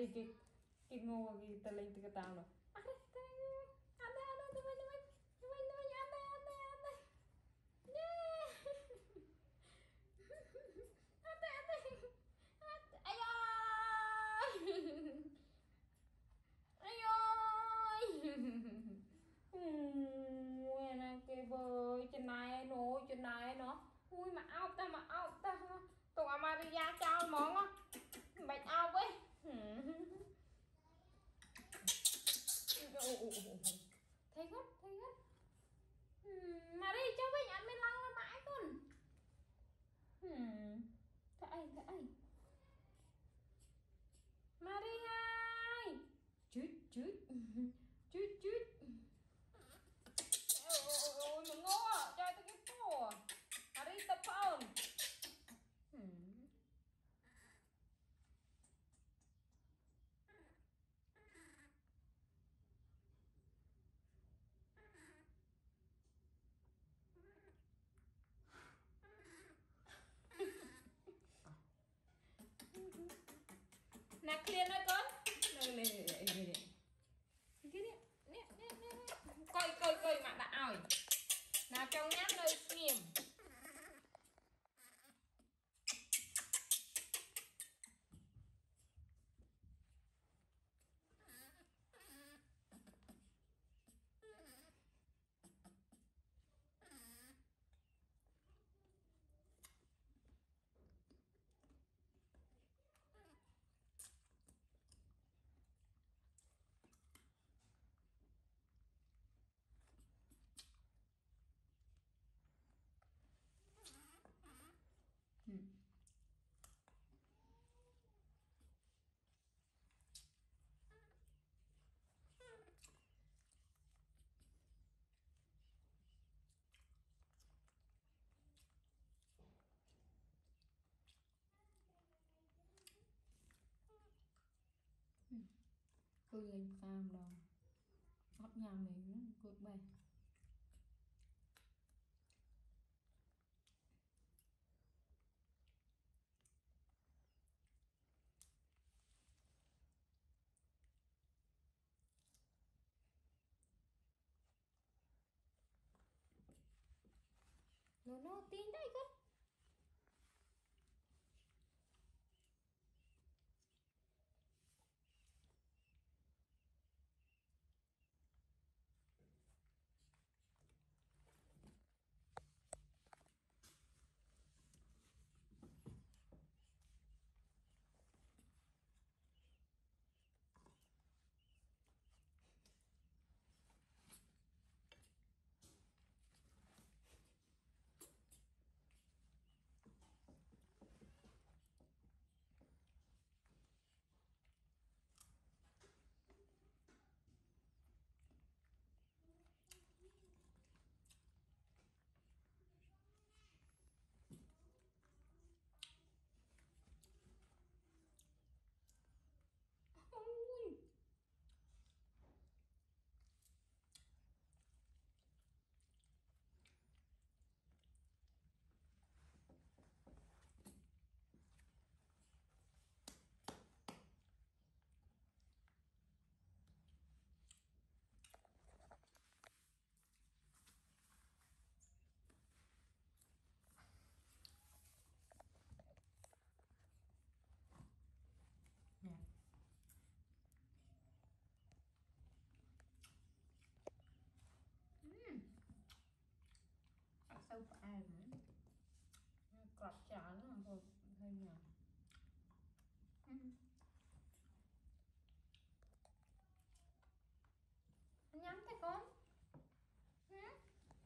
Marie cái ngô cái ta lên từ cái tao rồi ăn đây ăn đây tụi mình ăn đây yeah ăn đây ai ơi ai ơi ui nè cái bơi trên này nó ui mà ao ta tụi Maria trao món á bạch ao ấy thấy gấp Marie cho với anh mới lăn ra mãi con thấy Marie ơi chút ôi mà ngô à cho tôi cái phô Marie tập phone nè clear nói con nè coi mà đã ỏi nào trong nhát nơi nghiêm cười anh cam đâu hót nhà mình cười bè nó tin đây con sâu phải ai nữa cọp chả nó hơi nhỏ